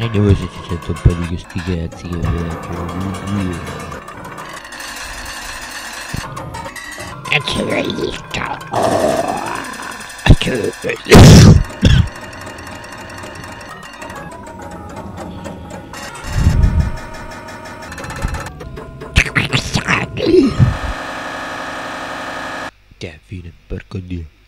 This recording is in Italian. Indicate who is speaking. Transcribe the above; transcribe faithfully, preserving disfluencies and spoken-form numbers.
Speaker 1: Vediamo se ci sento un po' di questi cazzi che vedo. E ce l'ho visto. E ce l'ho visto. Che fine, porco Dio.